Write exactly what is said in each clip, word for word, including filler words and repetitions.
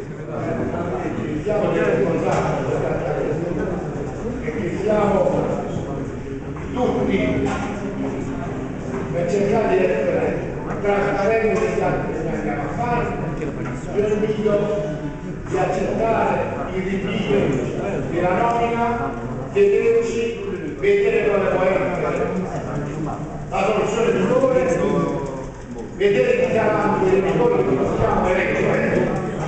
siamo responsabili e che siamo tutti per cercare di essere trasparenti negli atti che andiamo a fare. Io invito di accettare il rinvio della nomina, vederci, vedere quale può essere la soluzione migliore, vedere chi saranno i remitori che possiamo eleggere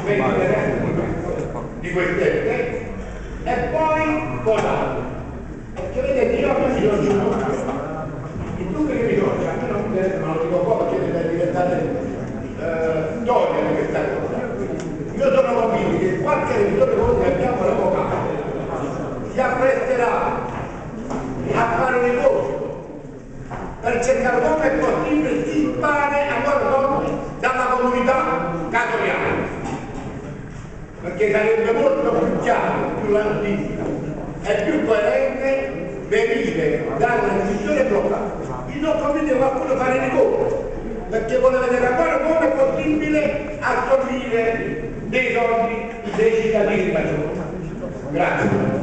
di queste e poi votare. Perché vedete, io a me mi sono il dubbio che mi sorge, a me non mi non lo dico qua perché deve diventare eh, storia di questa cosa. Io sono convinto che qualche revisore che abbiamo revocato si appresterà a fare un ricorso per cercare come è possibile stimpare a loro donne dalla comunità cattolica, perché sarebbe molto più chiaro, più lampido e più coerente venire dalla decisione bloccata. Io non convinto qualcuno fare ricorso perché vuole vedere ancora come è possibile assorbire dei soldi dei cittadini italiani. Grazie.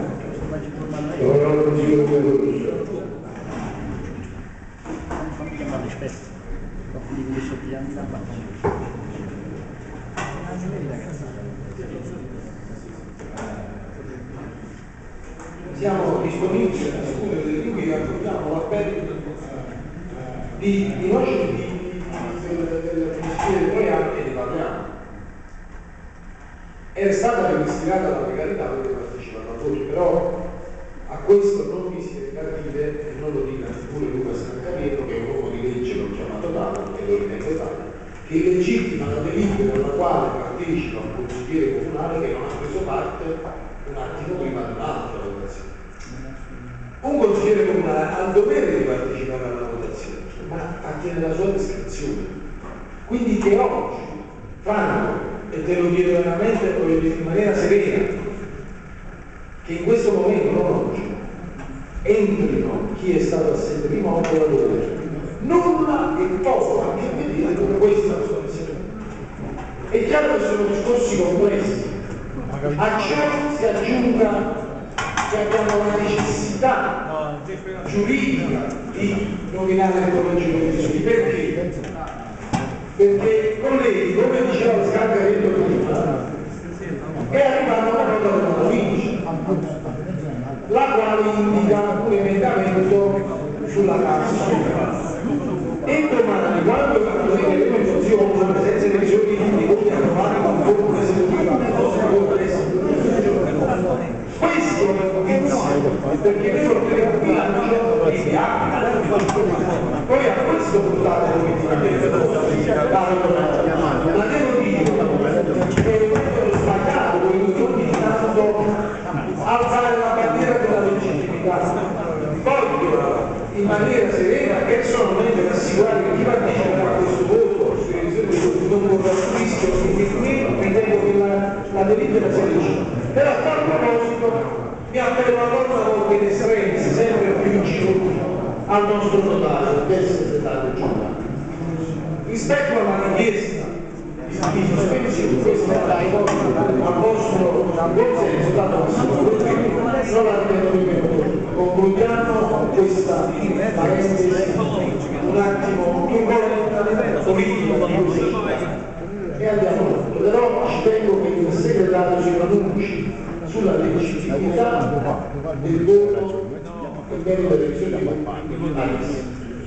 Siamo disponibili a discutere dei libri, affrontiamo l'appello di, di noi del Ministero Troiano e di Parliamo. È stata ripristinata la legalità perché partecipano a voto, però a questo non vi si deve dire, e non lo dica pure Luca Sancarino, che è un uomo di legge, l'ho chiamato tale, e lo ritengo tale, che illegittima la delibera alla quale partecipa un consigliere comunale che non ha preso parte un attimo prima di un'altra votazione. Un consigliere comunale ha il dovere di partecipare alla votazione, ma attiene la sua descrizione. Quindi che oggi fanno, e te lo chiedo veramente in maniera serena, che in questo momento, non oggi, entrino chi è stato assente prima o dopo, nulla che possa a che vedere con questa situazione. È chiaro che sono discorsi complessi, a ciò si aggiunga che abbiamo la necessità giuridica di nominare il collegio di decisioni. Perché? Perché, colleghi, come diceva Scangaretto prima, è arrivata una nota della provincia, la quale indica un emendamento sulla cassa. E domani, quando faremo le mozioni sulla presenza dei risolutivi di voti approvati con forma esecutiva nel nostro complesso, questo perché noi lo teniamo in bilancio e si applica. Poi a questo puntate l'obiettivo, ma devo dire che è un metodo sbagliato quello che ogni tanto alzare la bandiera della legittimità. Voglio in maniera serena personalmente rassicurare che chi partecipa a questo voto non corre il rischio che ritengo che la, la delibera sia legittima. Però a tal proposito mi appello ancora una volta in estremis, sempre più vicino al nostro notaio, del segretario generale. Rispetto alla richiesta di sospensione di questo al vostro buon senso, dato che non la ritengo nemmeno. Concludiamo questa parentesi un attimo involontaria politica di questa e andiamo oltre. Però ci tengo che il segretario si pronunci sulla legittimità del voto in merito alle elezioni all'I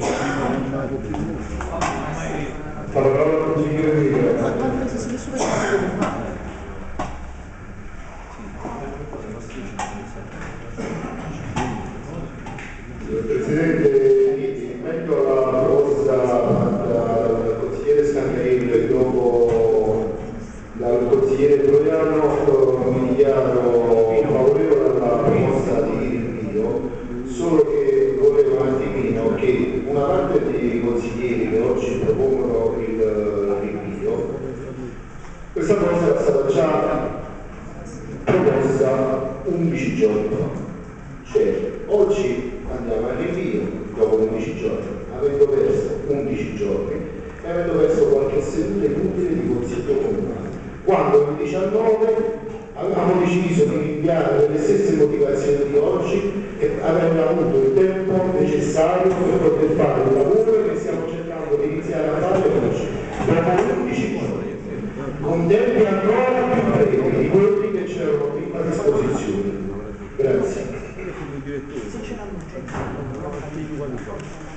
Fa la parola al consigliere Miglio. Presidente, in merito alla proposta dal consigliere Scangarillo e dopo dal consigliere Troiano, mi dichiaro favorevole alla proposta di rinvio, solo che volevo un attimino che una parte dei consiglieri che oggi propongono il rinvio, questa cosa era stata già proposta undici giorni fa, cioè oggi andiamo al rinvio dopo undici giorni, avendo perso undici giorni e avendo perso qualche seduta inutile di consiglio comunale. quando il diciannove avevamo deciso di rinviare le stesse motivazioni di oggi e avevamo avuto il tempo necessario per poter fare un lavoro che stiamo cercando di iniziare a fare oggi, dopo undici giorni, con tempi ancora più brevi di quelli che c'erano prima a disposizione. Grazie.